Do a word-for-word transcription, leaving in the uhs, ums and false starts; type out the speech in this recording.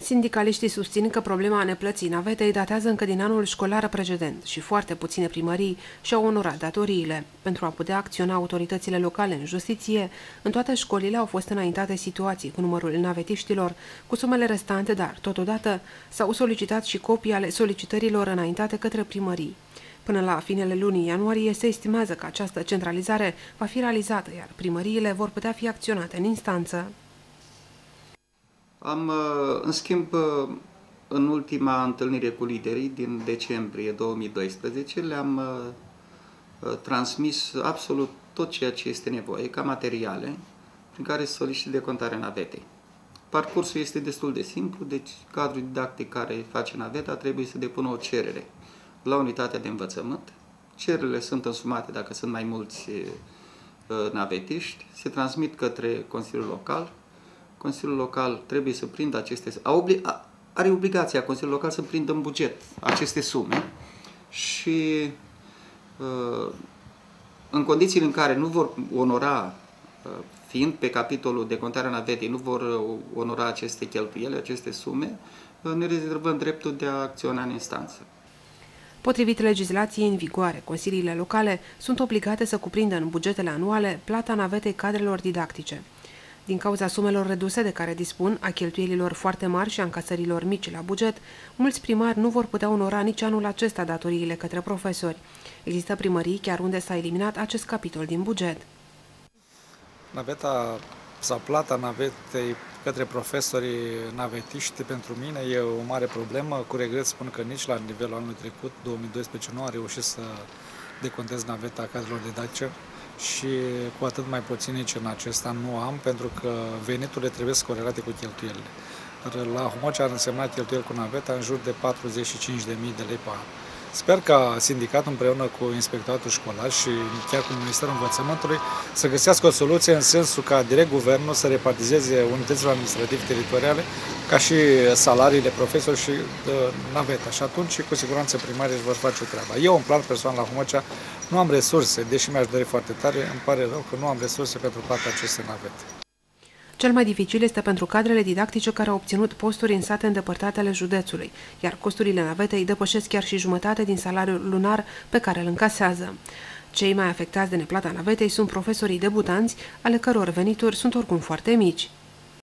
Sindicaliștii susțin că problema neplății navetei datează încă din anul școlar precedent și foarte puține primării și-au onorat datoriile. Pentru a putea acționa autoritățile locale în justiție, în toate școlile au fost înaintate situații cu numărul navetiștilor, cu sumele restante, dar, totodată, s-au solicitat și copii ale solicitărilor înaintate către primării. Până la finele lunii ianuarie se estimează că această centralizare va fi realizată, iar primăriile vor putea fi acționate în instanță. Am, în schimb, în ultima întâlnire cu liderii din decembrie două mii doisprezece, le-am transmis absolut tot ceea ce este nevoie, ca materiale, prin care să solicite decontarea navetei. Parcursul este destul de simplu, deci cadrul didactic care face naveta trebuie să depună o cerere la unitatea de învățământ. Cererile sunt însumate dacă sunt mai mulți navetiști, se transmit către Consiliul Local. Consiliul Local trebuie să prindă aceste... Are obligația Consiliul Local să prindă în buget aceste sume și în condițiile în care nu vor onora, fiind pe capitolul decontarea navetei, nu vor onora aceste cheltuieli, aceste sume, ne rezervăm dreptul de a acționa în instanță. Potrivit legislației în vigoare, consiliile locale sunt obligate să cuprindă în bugetele anuale plata navetei cadrelor didactice. Din cauza sumelor reduse de care dispun, a cheltuielilor foarte mari și a încasărilor mici la buget, mulți primari nu vor putea onora nici anul acesta datoriile către profesori. Există primării chiar unde s-a eliminat acest capitol din buget. Naveta sau plata navetei către profesorii navetiști pentru mine e o mare problemă. Cu regret spun că nici la nivelul anului trecut, două mii doisprezece, nu am reușit să decontez naveta cadrelor didactice. Și cu atât mai puțin nici în acesta nu am, pentru că veniturile trebuie să corelate cu cheltuielile. La Homocea ar însemna cheltuieli cu naveta în jur de patruzeci și cinci de mii de lei pe an. Sper ca sindicatul împreună cu Inspectoratul Școlar și chiar cu Ministerul Învățământului să găsească o soluție în sensul ca direct guvernul să repartizeze unitățile administrative teritoriale ca și salariile profesori și uh, naveta. Și atunci, cu siguranță, primarii își vor face treaba. Eu, în plan personal, la Homocea, nu am resurse, deși mi-aș dori foarte tare, îmi pare rău că nu am resurse pentru toate aceste navete. Cel mai dificil este pentru cadrele didactice care au obținut posturi în sate îndepărtate ale județului, iar costurile navetei depășesc chiar și jumătate din salariul lunar pe care îl încasează. Cei mai afectați de neplata navetei sunt profesorii debutanți, ale căror venituri sunt oricum foarte mici.